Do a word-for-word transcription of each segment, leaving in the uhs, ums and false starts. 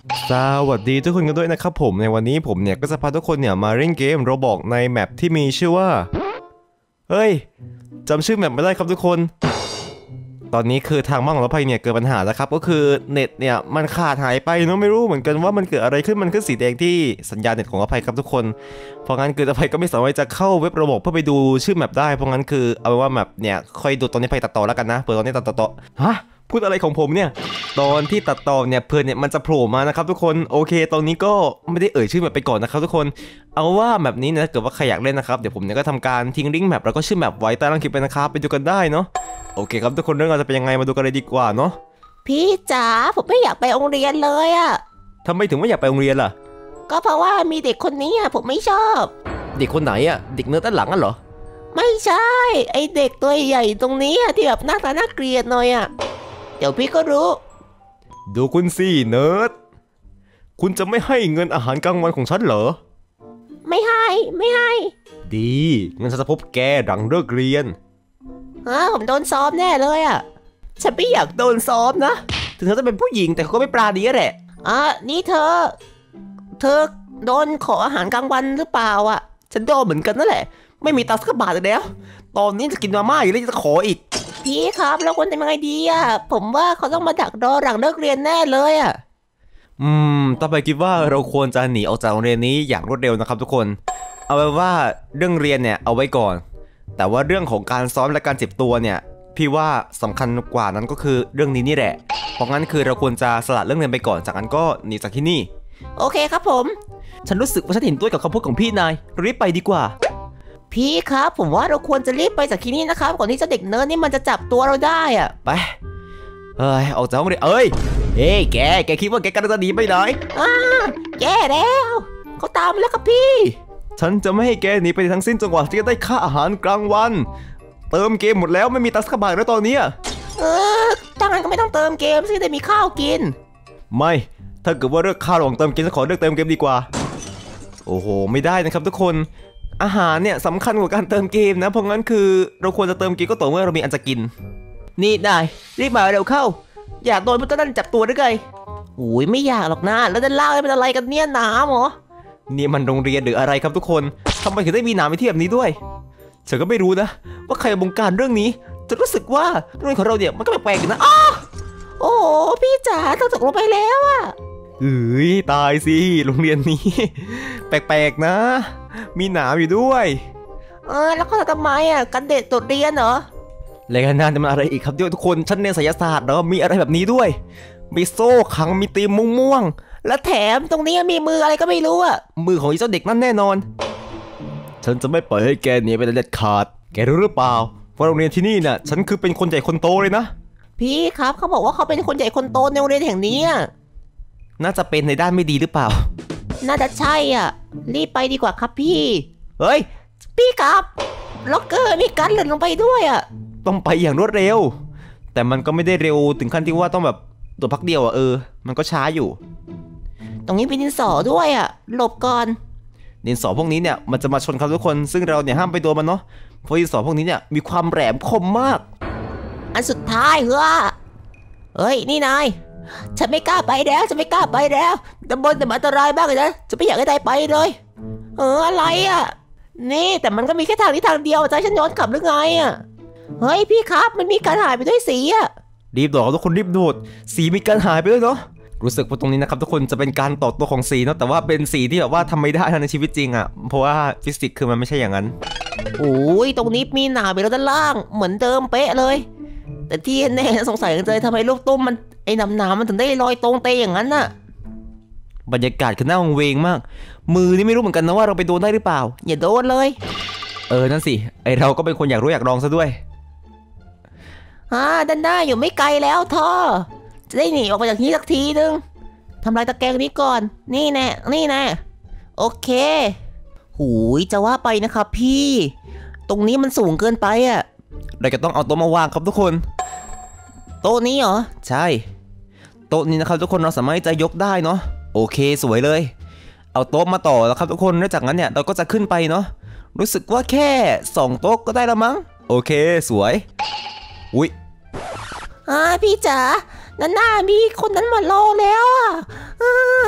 สวัสดีทุกคนกันด้วยนะครับผมในวันนี้ผมเนี่ยก็จะพาทุกคนเนี่ยมาเล่นเกมโรบอกในแมปที่มีชื่อว่าเฮ้ยจำชื่อแมปไม่ได้ครับทุกคนตอนนี้คือทางบ้านของเราเนี่ยเกิดปัญหาแล้วครับก็คือเน็ตเนี่ยมันขาดหายไปเนาะไม่รู้เหมือนกันว่ามันเกิดอะไรขึ้นมันขึ้นสีแดงที่สัญญาณเน็ตของอภัยครับทุกคนเพราะงั้นคืออภัยก็ไม่สามารถจะเข้าเว็บโรบอกเพื่อไปดูชื่อแมปได้เพราะงั้นคือเอาเป็นว่าแมปเนี่ยค่อยดูตอนนี้ไปตัดต่อแล้วกันนะเปิดตอนนี้ตัดต่อฮะพูดอะไรของผมเนี่ยตอนที่ตัดต่อเนี่ยเพื่อนเนี่ยมันจะโผล่มานะครับทุกคนโอเคตอนนี้ก็ไม่ได้เอ่ยชื่อแมปไปก่อนนะครับทุกคนเอาว่าแมปนี้นะเกิดว่าใครอยากเล่นนะครับเดี๋ยวผมเนี่ยก็ทำการทิ้งลิงก์แมปแล้วก็ชื่อแมปไว้ใต้ล่างคลิปไปนะครับไปดูกันได้เนาะโอเคครับทุกคนเรื่องราวจะเป็นยังไงมาดูกันเลยดีกว่าเนาะพี่จ๋าผมไม่อยากไปโรงเรียนเลยอะทำไมถึงไม่อยากไปโรงเรียนล่ะก็เพราะว่ามีเด็กคนนี้อะผมไม่ชอบเด็กคนไหนอะเด็กเนื้อด้านหลังอ่ะเหรอไม่ใช่ไอเด็กตัวใหญ่ตรงนี้ที่แบบหน้าตาน่าเกลียดหน่อยอะเดี๋ยวพี่ก็รู้ดูคุณสิเนิร์ดคุณจะไม่ให้เงินอาหารกลางวันของฉันเหรอไม่ให้ไม่ให้ดีงั้นฉันจะพบแกหลังเลิกเรียนฮะผมโดนซ้อมแน่เลยอ่ะฉันไม่อยากโดนซ้อมนะถึงเธอจะเป็นผู้หญิงแต่เขาก็ไม่ปราณีแหละอ่ะนี่เธอเธอโดนขออาหารกลางวันหรือเปล่าอ่ะฉันโดนเหมือนกันนั่นแหละไม่มีตังค์สักบาทเลยแล้วตอนนี้จะกินมาม่าอยู่แล้วจะขออีกพี่ครับเราควรทำยังไงดีอ่ะผมว่าเขาต้องมาดักรอหลังเลิกเรียนแน่เลยอ่ะอืมต่อไปคิดว่าเราควรจะหนีออกจากโรงเรียนนี้อย่างรวดเร็วนะครับทุกคนเอาไว้ว่าเรื่องเรียนเนี่ยเอาไว้ก่อนแต่ว่าเรื่องของการซ้อมและการเจ็บตัวเนี่ยพี่ว่าสำคัญกว่านั้นก็คือเรื่องนี้นี่แหละเพราะงั้นคือเราควรจะสละเรื่องเรียนไปก่อนจากนั้นก็หนีจากที่นี่โอเคครับผมฉันรู้สึกว่าฉันเห็นด้วยกับคำพูดของพี่นายรีบไปดีกว่าพี่ครับผมว่าเราควรจะรีบไปจากที่นี่นะครับก่อนที่เจ้าเด็กเนิร์ดนี่มันจะจับตัวเราได้อะไปเอ้ยออกจากห้องเรียนเอ้ยเฮ้ยแกแกคิดว่าแกกำลังจะหนีไปไหนอ่าแย่แล้วเขาตามมาแล้วครับพี่ฉันจะไม่ให้แกหนีไปทั้งสิ้นจนกว่าที่จะได้ค่าอาหารกลางวันเติมเกมหมดแล้วไม่มีตังค์สักบาทแล้วตอนนี้เออถ้างั้นก็ไม่ต้องเติมเกมสิได้มีข้าวกินไม่ถ้าเกิดว่าเลือกข้าวหลงเติมเกมจะขอเลือกเติมเกมดีกว่าโอ้โหไม่ได้นะครับทุกคนอาหารเนี่ยสำคัญกว่าการเติมเกมนะเพราะงั้นคือเราควรจะเติมเกมก็ต่อเมื่อเรามีอันจะกินนี่นายรีบมาเร็วเข้าอยากโดนพุทธนันจับตัวได้ไงโอ้ยไม่อยากหรอกนะแล้วจะเล่าให้เป็นอะไรกันเนี่ยหนามเหรอนี่มันโรงเรียนหรืออะไรครับทุกคนทำไมถึงได้มีหนามในที่แบบนี้ด้วยฉันก็ไม่รู้นะว่าใครบงการเรื่องนี้จะรู้สึกว่าโรงเรียนของเราเนี่ยมันก็แปลกๆนะอ้าโอ้พี่จ๋าต้องตกลงไปแล้วอะเอ้ยตายสิโรงเรียนนี้แปลกๆนะมีหนามอยู่ด้วยเออแล้วเขาทำไมอ่ะกันเด็ดตดเรียนเหรอรายงานจะมาอะไรอีกครับเดี๋ยวทุกคนฉันเรียนไสยศาสตร์แล้วมีอะไรแบบนี้ด้วยมีโซ่ขังมีตีมม่วงๆและแถมตรงนี้มีมืออะไรก็ไม่รู้อ่ะมือของอีเจ้าเด็กนั่นแน่นอนฉันจะไม่ปล่อยให้แกหนีไปเด็ดขาดแกรู้หรือเปล่าว่าโรงเรียนที่นี่น่ะฉันคือเป็นคนใหญ่คนโตเลยนะพี่ครับเขาบอกว่าเขาเป็นคนใหญ่คนโตในโรงเรียนแห่งนี้น่าจะเป็นในด้านไม่ดีหรือเปล่าน่าจะใช่อ่ะรีบไปดีกว่าครับพี่เฮ้ยพี่ครับล็อกเกอร์มีการหล่นลงไปด้วยอ่ะต้องไปอย่างรวดเร็วแต่มันก็ไม่ได้เร็วถึงขั้นที่ว่าต้องแบบตัวพักเดียวอ่ะเออมันก็ช้าอยู่ตรงนี้เป็นดินสอด้วยอ่ะหลบก่อนดินสอพวกนี้เนี่ยมันจะมาชนครับทุกคนซึ่งเราเนี่ยห้ามไปโดนมันเนาะเพราะดินสอพวกนี้เนี่ยมีความแหลมคมมากอันสุดท้ายเหรอเฮ้ยนี่นายฉันไม่กล้าไปแล้วฉันไม่กล้าไปแล้วแต่บนแต่มันอันตรายมากเลยนะจะไม่อยากให้ได้ไปเลยเอออะไรอ่ะนี่แต่มันก็มีแค่ทางนี้ทางเดียวจะให้ฉันย้อนกลับหรือไงอ่ะเฮ้ยพี่ครับมันมีการหายไปด้วยสีอ่ะรีบโดดทุกคนรีบโดดสีมีการหายไปด้วยเนาะรู้สึกว่าตรงนี้นะครับทุกคนจะเป็นการต่อตัวของสีเนาะแต่ว่าเป็นสีที่แบบว่าทำไม่ได้ในชีวิตจริงอ่ะเพราะว่าฟิสิกส์คือมันไม่ใช่อย่างนั้นโอ้ยตรงนี้มีหนาไปแล้วด้านล่างเหมือนเดิมเป๊ะเลยแต่ที่แน่สงสัยกันเลยทำไมลูกตุ้มมันไอ้น้ำหนามันถึงได้ลอยตรงเตยอย่างนั้นน่ะบรรยากาศคือน่าวังเวงมากมือนี่ไม่รู้เหมือนกันนะว่าเราไปโดนได้หรือเปล่าอย่าโดนเลยเออนั่นสิไอเราก็เป็นคนอยากรู้อยากลองซะด้วยอ่าด้านหน้าอยู่ไม่ไกลแล้วท่อจะได้หนีออกมาจากนี้สักทีนึงทำลายตะแกรงนี้ก่อนนี่แน่นี่แน่โอเคหูยจะว่าไปนะครับพี่ตรงนี้มันสูงเกินไปอ่ะเราจะต้องเอาโต๊ะมาวางครับทุกคนโต๊ะนี้เหรอใช่โต๊ะนี้นะครับทุกคนเราสามารถจะยกได้เนาะโอเคสวยเลยเอาโต๊ะมาต่อแล้วครับทุกคนแล้วจากนั้นเนี่ยเราก็จะขึ้นไปเนาะรู้สึกว่าแค่สองโต๊ะก็ได้แล้วมั้งโอเคสวยอุ้ยอ่าพี่จ๋านั่นหน้ามีคนนั้นมารอแล้วอ่ะ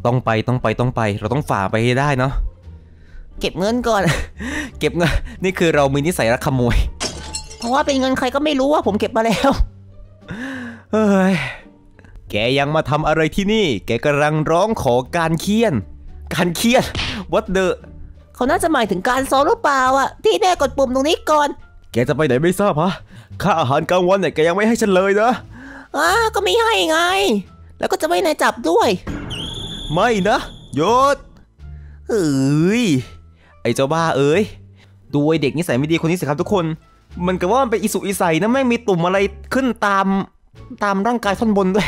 ต้องไปต้องไปต้องไปเราต้องฝ่าไปให้ได้เนาะเก็บเงินก่อนเก็บเงินนี่คือเรามีนิสัยรักขโมยเพราะว่าเป็นเงินใครก็ไม่รู้ว่าผมเก็บมาแล้วเฮ้ยแกยังมาทำอะไรที่นี่แกกำลังร้องขอการเคี่ยนการเคี่ยน What the เขาน่าจะหมายถึงการซ้อมหรือเปล่าอะที่แน่กดปุ่มตรงนี้ก่อนแกจะไปไหนไม่ทราบฮะค่าอาหารกลางวันเนี่ยแกยังไม่ให้ฉันเลยนะอ่าก็ไม่ให้ไงแล้วก็จะไม่นายจับด้วยไม่นะหยุดเอ้ยไอ้เจ้าบ้าเอ้ยดูไอ้เด็กนิสัยไม่ดีคนนี้สิครับทุกคนมันก็ว่ามันเป็นอิสุอิสัยนะแม่งมีตุ่มอะไรขึ้นตามตามร่างกายท่อนบนด้วย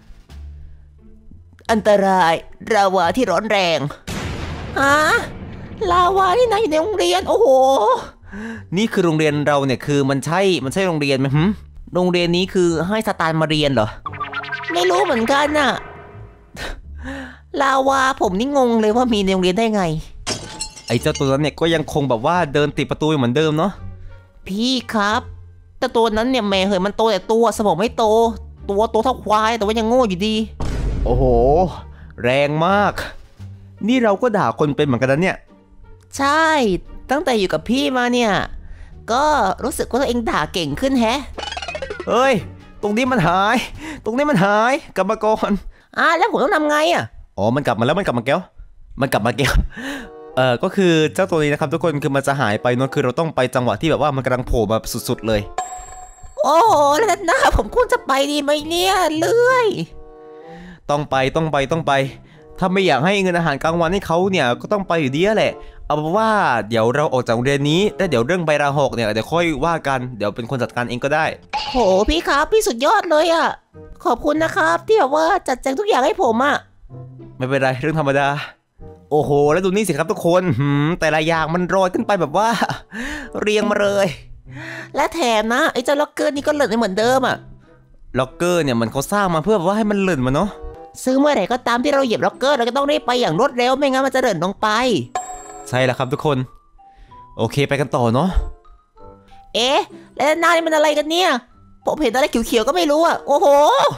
อันตรายลาวาที่ร้อนแรงฮะลาวาที่ไหนอยู่ในโรงเรียนโอ้โหนี่คือโรงเรียนเราเนี่ยคือมันใช่มันใช่โรงเรียนไหมฮึโรงเรียนนี้คือให้สตาร์มาเรียนเหรอไม่รู้เหมือนกันน่ะลาวาผมนี่งงเลยว่ามีในโรงเรียนได้ไงไอ้เจ้าตัวนั้นเนี่ยก็ยังคงแบบว่าเดินติดประตูเหมือนเดิมเนาะพี่ครับแต่ตัวนั้นเนี่ยแม่เหยมันโตแต่ตัวสมองไม่โตตัวโตเท่าควายแต่ว่ายังโง่อยู่ดีโอ้โหแรงมากนี่เราก็ด่าคนเป็นเหมือนกันนะเนี่ยใช่ตั้งแต่อยู่กับพี่มาเนี่ยก็รู้สึกว่าตัวเองด่าเก่งขึ้นแฮะเฮ้ยตรงนี้มันหายตรงนี้มันหายกลับมาก่อนอ่ะแล้วผมต้องทำไงอ่ะอ๋อมันกลับมาแล้วมันกลับมาแก้วมันกลับมาแก้วเออก็คือเจ้าตัวนี้นะครับทุกคนคือมันจะหายไปเนาะคือเราต้องไปจังหวะที่แบบว่ามันกำลังโผล่มาสุดๆเลยโอ้โหแล้วหน้าผมควรจะไปดีไหมเนี่ยเลื่อยต้องไปต้องไปต้องไปถ้าไม่อยากให้เงินอาหารกลางวันให้เขาเนี่ยก็ต้องไปอยู่ดีแหละเอาเป็นว่าเดี๋ยวเราออกจากโรงเรียนนี้แล้วเดี๋ยวเรื่องใบลาออกเนี่ยเดี๋ยวค่อยว่ากันเดี๋ยวเป็นคนจัดการเองก็ได้โหพี่ครับพี่สุดยอดเลยอ่ะขอบคุณนะครับที่แบบว่าจัดแจงทุกอย่างให้ผมอ่ะไม่เป็นไรเรื่องธรรมดาโอ้โหแล้วดูนี่สิครับทุกคนหืมแต่ละอย่างมันโรยขึ้นไปแบบว่าเรียงมาเลยและแถมนะไอ้เจ้าล็อกเกอร์นี่ก็หล่นไม่เหมือนเดิมอ่ะล็อกเกอร์เนี่ยมันเขาสร้างมาเพื่อว่าให้มันหล่นมาเนาะซื้อเมื่อไหร่ก็ตามที่เราเหยียบล็อกเกอร์เราก็ต้องรีบไปอย่างรวดเร็วไม่งั้นมันจะหล่นลงไปใช่แล้วครับทุกคนโอเคไปกันต่อเนาะเอ๊ะแล้วหน้านี่มันอะไรกันเนี่ยผมเห็นอะไรเขียวๆก็ไม่รู้อ่ะโอ้โห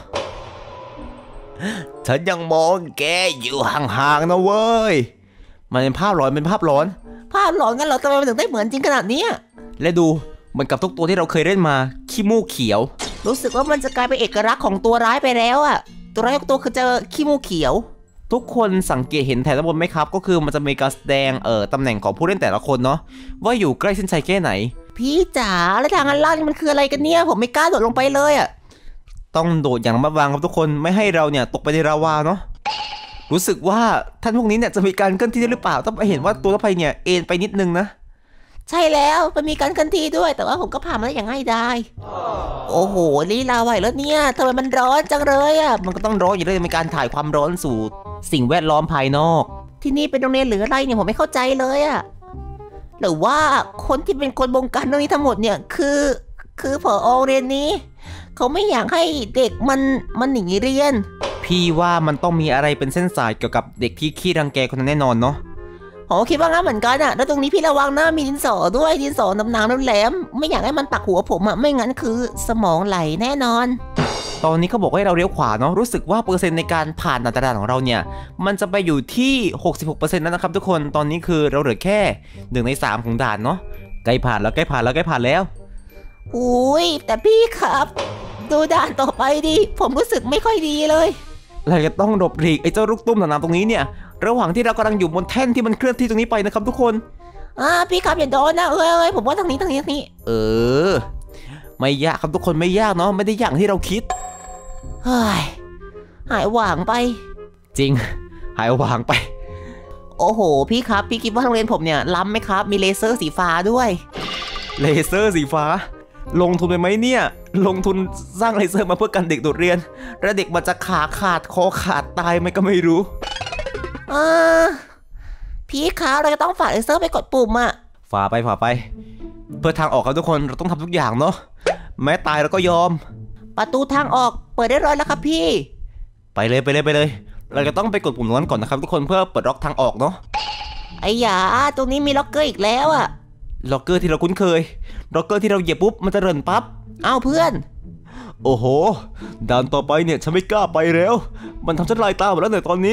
ฉันยังมองแกอยู่ห่างๆนะเว้ยมันเป็นภาพหลอนเป็นภาพหลอนภาพหลอนกันเหรอทำไมมันถึงได้เหมือนจริงขนาดนี้และดูมันกับทุกตัวที่เราเคยเล่นมาขี้มูกเขียวรู้สึกว่ามันจะกลายเป็นเอกลักษณ์ของตัวร้ายไปแล้วอ่ะตัวร้ายทุกตัวคือเจอขี้มูกเขียวทุกคนสังเกตเห็นแถบด้านบนไหมครับก็คือมันจะมีการแสดงเอ่อตำแหน่งของผู้เล่นแต่ละคนเนาะว่าอยู่ใกล้เส้นชัยแค่ไหนพี่จ๋าแล้วทางอันล่างมันคืออะไรกันเนี่ยผมไม่กล้าโดดลงไปเลยอ่ะต้องโดดอย่างระมัดระวังครับทุกคนไม่ให้เราเนี่ยตกไปในลาวาเนาะรู้สึกว่าท่านพวกนี้เนี่ยจะมีการเคลื่อนที่ได้หรือเปล่าต้องไปเห็นว่าตัวรถไฟเนี่ยเอ็นไปนิดนึงนะใช่แล้วมันมีการเคลื่อนที่ด้วยแต่ว่าผมก็ผ่านมาได้อย่างง่ายดายโอ้โหลีลาไหวแล้วเนี่ยทำไมมันร้อนจังเลยอ่ะมันก็ต้องร้อนอยู่เลยมีการถ่ายความร้อนสู่สิ่งแวดล้อมภายนอกที่นี่เป็นโรงเรียนหรืออะไรเนี่ยผมไม่เข้าใจเลยอ่ะหรือว่าคนที่เป็นคนบงการเรื่องนี้ทั้งหมดเนี่ยคือคือผอโรงเรียนนี้เขาไม่อยากให้เด็กมันมันหนีเรียนพี่ว่ามันต้องมีอะไรเป็นเส้นสายเกี่ยวกับเด็กที่ขี้รังแกคนนั้นแน่นอนเนาะผมคิดว่างั้นเหมือนกันอะแล้วตรงนี้พี่ระวังนะมีดินสอด้วยดินสอน้ำน้ำแหลมไม่อยากให้มันปักหัวผมอะไม่งั้นคือสมองไหลแน่นอนตอนนี้เขาบอกให้เราเลี้ยวขวาเนาะรู้สึกว่าเปอร์เซ็นต์ในการผ่านด่านต่างๆของเราเนี่ยมันจะไปอยู่ที่ หกสิบหกเปอร์เซ็นต์ แล้วนะครับทุกคนตอนนี้คือเราเหลือแค่หนึ่งในสามของด่านเนาะใกล้ผ่านแล้วใกล้ผ่านแล้วใกล้ผ่านแล้วอุ้ยแต่พี่ครับดูด่านต่อไปดิผมรู้สึกไม่ค่อยดีเลยเราจะต้องหลบหลีกไอ้เจ้าลูกตุ้มหนามตรงนี้เนี่ยระหว่างที่เรากำลังอยู่บนแท่นที่มันเคลื่อนที่ตรงนี้ไปนะครับทุกคนอ่าพี่ครับอย่าโดนนะเอ้ยเอ้ยผมว่าทางนี้ทางนี้ทางนี้เออไม่ยากครับทุกคนไม่ยากเนาะไม่ได้ยากที่เราคิดเฮ้ยหายหว่างไปจริงหายหว่างไปโอ้โหพี่ครับพี่คิดว่าโรงเรียนผมเนี่ยล้ำไหมครับมีเลเซอร์สีฟ้าด้วยเลเซอร์สีฟ้าลงทุนไปไหมเนี่ยลงทุนสร้างเลเซอร์มาเพื่อกันเด็กโดดเรียนแล้วเด็กมันจะขาขาดคอขาดตายไหมก็ไม่รู้อ่าพี่คะเราจะต้องฝ่าเลเซอร์ไปกดปุ่มอะฝ่าไปฝ่าไปเพื่อทางออกครับทุกคนเราต้องทำทุกอย่างเนาะแม้ตายเราก็ยอมประตูทางออกเปิดได้ร้อยแล้วครับพี่ไปเลยไปเลยไปเลยเราจะต้องไปกดปุ่มนั้นก่อนนะครับทุกคนเพื่อเปิดล็อกทางออกเนาะไอ้ยาตรงนี้มีล็อกเกอร์อีกแล้วอะล็อกเกอร์ที่เราคุ้นเคยล็อกเกอร์ที่เราเหยียบปุ๊บมันจะเริ่นปั๊บอ้าวเพื่อนโอ้โหด่านต่อไปเนี่ยฉันไม่กล้าไปแล้วมันทำฉันลายตาหมดแล้วในตอนนี้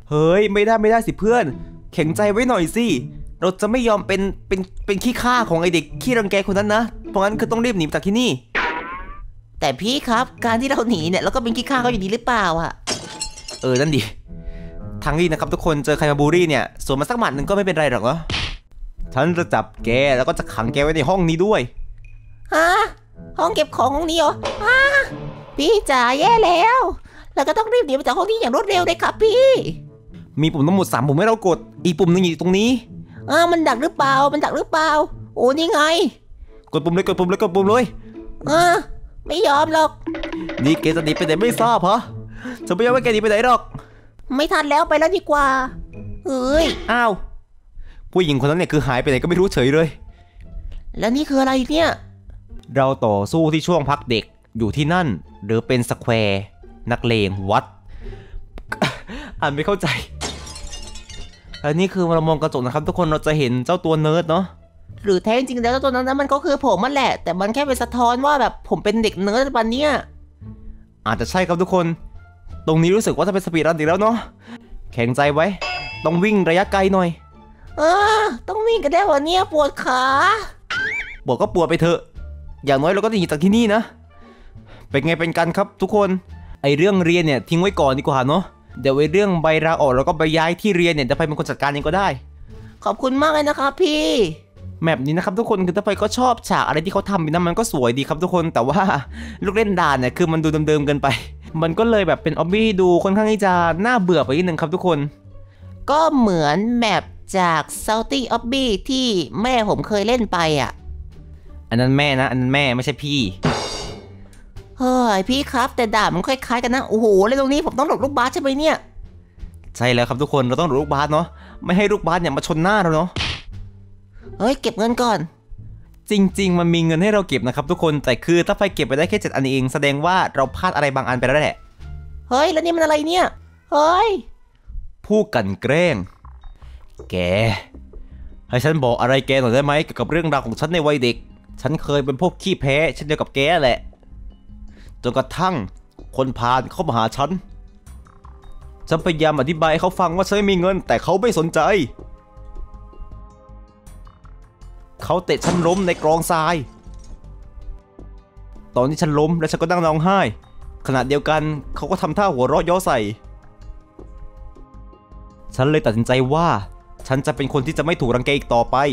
เฮ้ยไม่ได้ไม่ได้สิเพื่อนแข็งใจไว้หน่อยสิเราจะไม่ยอมเป็นเป็นเป็นขี้ข้าของไอเด็กขี้รังแกคนนั้นนะเพราะงั้นคือต้องรีบหนีจากที่นี่แต่พี่ครับการที่เราหนีเนี่ยเราก็เป็นขี้ข้าเขาอยู่ดีหรือเปล่าอะเออนั่นดิทางนี้นะครับทุกคนเจอใครมาบูรี่เนี่ยส่วนมาสักหมัดหนึ่งก็ไม่เป็นไรหรอกเนาะฉันจะจับแกแล้วก็จะขังแกไว้ในห้องนี้ด้วยฮะห้องเก็บของห้องนี้เหรอฮะพี่จ๋าแย่แล้วเราก็ต้องรีบหนีไปจากห้องนี้อย่างรวดเร็วเลยครับพี่มีปุ่มทั้งหมดสามปุ่มให้เรากดอีกปุ่มนึงอยู่ตรงนี้อ่ามันดักหรือเปล่ามันดักหรือเปล่าโอ้นี่ไงกดปุ่มเลยกดปุ่มเลยกดปุ่มเลยอ่าไม่ยอมหรอกนี่แกจะหนีไปไหนไม่ทราบเหรอจะไม่ยอมให้แกหนีไปไหนหรอกไม่ทันแล้วไปแล้วดีกว่าเฮ้ยอ้าวผู้หญิงคนนั้นเนี่ยคือหายไปไหนก็ไม่รู้เฉยเลยแล้วนี่คืออะไรเนี่ยเราต่อสู้ที่ช่วงพักเด็กอยู่ที่นั่นหรือเป็นสแควร์นักเลงวัดอ่านไม่เข้าใจอันนี้คือเรามองกระจกนะครับทุกคนเราจะเห็นเจ้าตัวเนิร์ดเนาะหรือแท้จริงแล้วเจ้าตัวนั้นมันก็คือผมมันแหละแต่มันแค่เป็นสะท้อนว่าแบบผมเป็นเด็กเนิร์ดปันเนี้ยอาจจะใช่ครับทุกคนตรงนี้รู้สึกว่าจะเป็นสปีดรันอีกแล้วเนาะแข็งใจไว้ต้องวิ่งระยะไกลหน่อยเออต้องวิ่งกันได้วันนี้ปวดขาปวดก็ปวดไปเถอะอย่างน้อยเราก็หนีจากที่นี่นะเป็นไงเป็นกันครับทุกคนไอเรื่องเรียนเนี่ยทิ้งไว้ก่อนดีกว่าเนาะเดี๋ยวไอเรื่องใบลาออกแล้วก็ใบย้ายที่เรียนเนี่ยจะไปเป็นคนจัดการเองก็ได้ขอบคุณมากเลยนะครับพี่แมปนี้นะครับทุกคนคือถ้าไปก็ชอบฉากอะไรที่เขาทำไปนั้นมันก็สวยดีครับทุกคนแต่ว่าลูกเล่นด่านเนี่ยคือมันดูเดิมๆเกินไปมันก็เลยแบบเป็นออบบี้ดูค่อนข้างที่จะน่าเบื่อไปนิดนึงครับทุกคนก็เหมือนแมปจาก Salty Obby ที่แม่ผมเคยเล่นไปอ่ะอันนั้นแม่นะอันนั้นแม่ไม่ใช่พี่เฮ้ยพี่ครับแต่ด่านมันคล้ายๆกันนะโอ้โหแล้วตรงนี้ผมต้องหลบลูกบาสใช่ไหมเนี่ยใช่แล้วครับทุกคนเราต้องหลบลูกบาสเนาะไม่ให้ลูกบาสเนี่ยมาชนหน้าเราเนาะเฮ้ยเก็บเงินก่อนจริงๆมันมีเงินให้เราเก็บนะครับทุกคนแต่คือถ้าไฟเก็บไปได้แค่เจ็ดอันเองแสดงว่าเราพลาดอะไรบางอันไปแล้วแหละเฮ้ยแล้วนี่มันอะไรเนี่ยเฮ้ยผู้กันแกล้งแกให้ฉันบอกอะไรแกหน่อยได้ไหมเกี่ยวกับเรื่องราวของฉันในวัยเด็กฉันเคยเป็นพวกขี้แพ้เช่นเดียวกับแกแหละจนกระทั่งคนพาลเข้ามาหาฉันฉันพยายามอธิบายให้เขาฟังว่าฉันไม่มีเงินแต่เขาไม่สนใจเขาเตะฉันล้มในกรองทรายตอนที่ฉันล้มและฉันก็นั่งร้องไห้ขณะเดียวกันเขาก็ทำท่าหัวเราะย่อใส่ฉันเลยตัดสินใจว่าฉันจะเป็นคนที่จะไม่ถูกรังแกอีกต่อไป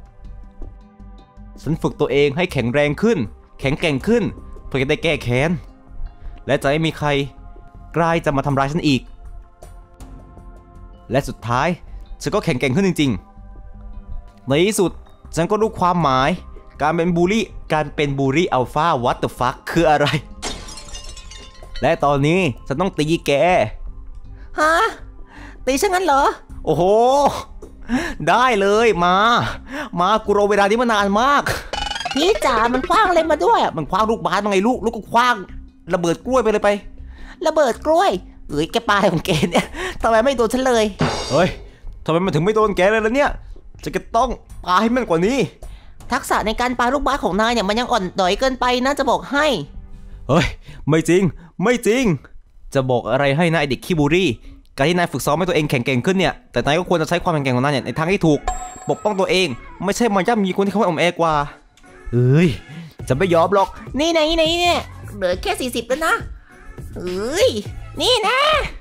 ฉันฝึกตัวเองให้แข็งแรงขึ้นแข็งแกร่งขึ้นเพื่อจะได้แก้แค้นและจะไม่มีใครกล้าจะมาทำร้ายฉันอีกและสุดท้ายฉันก็แข็งแกร่งขึ้นจริงๆในที่สุดฉันก็รู้ความหมายการเป็นบูลลี่การเป็นบูลลี่อัลฟาวัตเตอร์ฟัคคืออะไรและตอนนี้ฉันต้องตีแกฮะตีฉันงั้นเหรอโอ้โหได้เลยมามากูรอเวลานี้มานานมากพี่จ๋ามันคว้างอะไรมาด้วยมันคว้างลูกบาสมาไงลูกลูกก็คว้างระเบิดกล้วยไปเลยไประเบิดกล้วยเอ้ยแกปาของแกเนี่ยทำไมไม่โดนฉันเลยเฮ้ยทำไมมันถึงไม่โดนแกเลยล่ะเนี่ยจะก็ต้องปาให้มันกว่านี้ทักษะในการปาลูกบาสของนายเนี่ยมันยังอ่อนด้อยเกินไปนะจะบอกให้เฮ้ยไม่จริงไม่จริงจะบอกอะไรให้นะไอเด็กขี้บูรี่การที่นายฝึกซ้อมให้ตัวเองแข็งแกร่งขึ้นเนี่ยแต่นายก็ควรจะใช้ความแข็งแกร่งของนายเนี่ยในทางที่ถูกปกป้องตัวเองไม่ใช่มาย่ำยีคนที่เขาอ่อนแอกว่าเฮ้ยจะไม่ยอมหรอกนี่ไหนไหนเนี่ยเหลือแค่สี่สิบแล้วนะเฮ้ยนี่นะ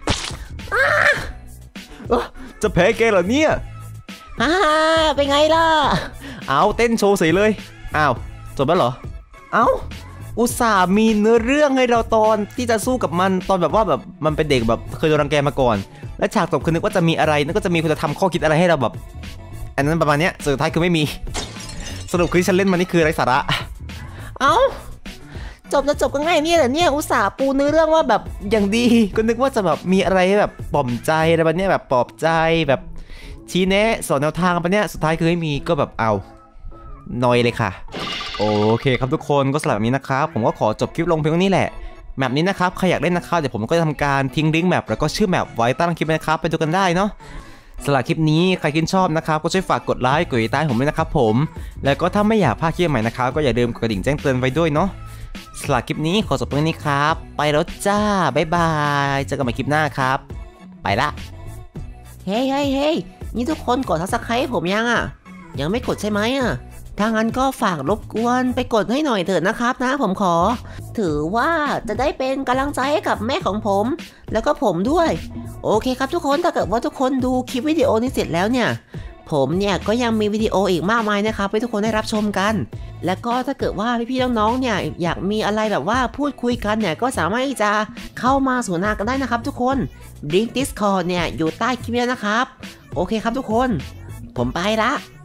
จะแพ้แกเหรอเนี่ยอ่าเป็นไงล่ะเอาเต้นโชว์เสยเลยอ้าวจบแล้วเหรอเอาอุตส่าห์มีเนื้อเรื่องให้เราตอนที่จะสู้กับมันตอนแบบว่าแบบมันเป็นเด็กแบบเคยโดนรังแกมาก่อนและฉากจบคือนึกว่าจะมีอะไรนึกว่าจะมีคุณธรรมข้อคิดอะไรให้เราแบบอันนั้นประมาณนี้สุดท้ายคือไม่มีสรุปคือฉันเล่นมันนี่คือไร้สาระเอ้าจบจะจบก็ง่ายเนี่ยแหละเนี่ยอุตส่าห์ปูเนื้อเรื่องว่าแบบอย่างดีก็นึกว่าจะแบบมีอะไรแบบปลอบใจอะไรแบบนี้แบบปลอบใจแบบชี้แนะสอนแนวทางแบบนี้สุดท้ายคือไม่มีก็แบบเอานอยเลยค่ะโอเคครับทุกคนก็สำหรับแบบนี้นะครับผมก็ขอจบคลิปลงเพียงเท่านี้แหละแมปนี้นะครับใครอยากเล่นนะครับเดี๋ยวผมก็จะทำการทิ้งลิงก์แมปแล้วก็ชื่อแมปไว้ใต้คลิปนะครับไปดูกันได้เนาะสำหรับคลิปนี้ใครชื่นชอบนะครับก็ช่วยฝากกดไลค์กดติดตามผมด้วยนะครับผมแล้วก็ถ้าไม่อยากพลาดคลิปใหม่นะครับก็อย่าลืมกดกระดิ่งแจ้งเตือนไว้ด้วยเนาะสำหรับคลิปนี้ขอจบเพียงนี้ครับไปแล้วจ้าบ๊ายบายเจอกันใหม่คลิปหน้าครับไปละเฮ้ยเฮ้ยเฮ้ยนี่ทุกคนกดซับสไครต์ผมยังอ่ะยังไม่กดใช่ไหมอ่ะถ้างั้นก็ฝากรบกวนไปกดให้หน่อยเถิดนะครับนะผมขอถือว่าจะได้เป็นกำลังใจให้กับแม่ของผมแล้วก็ผมด้วยโอเคครับทุกคนถ้าเกิดว่าทุกคนดูคลิปวิดีโอนี้เสร็จแล้วเนี่ยผมเนี่ยก็ยังมีวิดีโออีกมากมายนะครับให้ทุกคนได้รับชมกันแล้วก็ถ้าเกิดว่าพี่ๆน้องๆเนี่ยอยากมีอะไรแบบว่าพูดคุยกันเนี่ยก็สามารถที่จะเข้ามาสนทนากันได้นะครับทุกคนลิงก์ Discord เนี่ยอยู่ใต้คลิปนี้นะครับโอเคครับทุกคนผมไปละ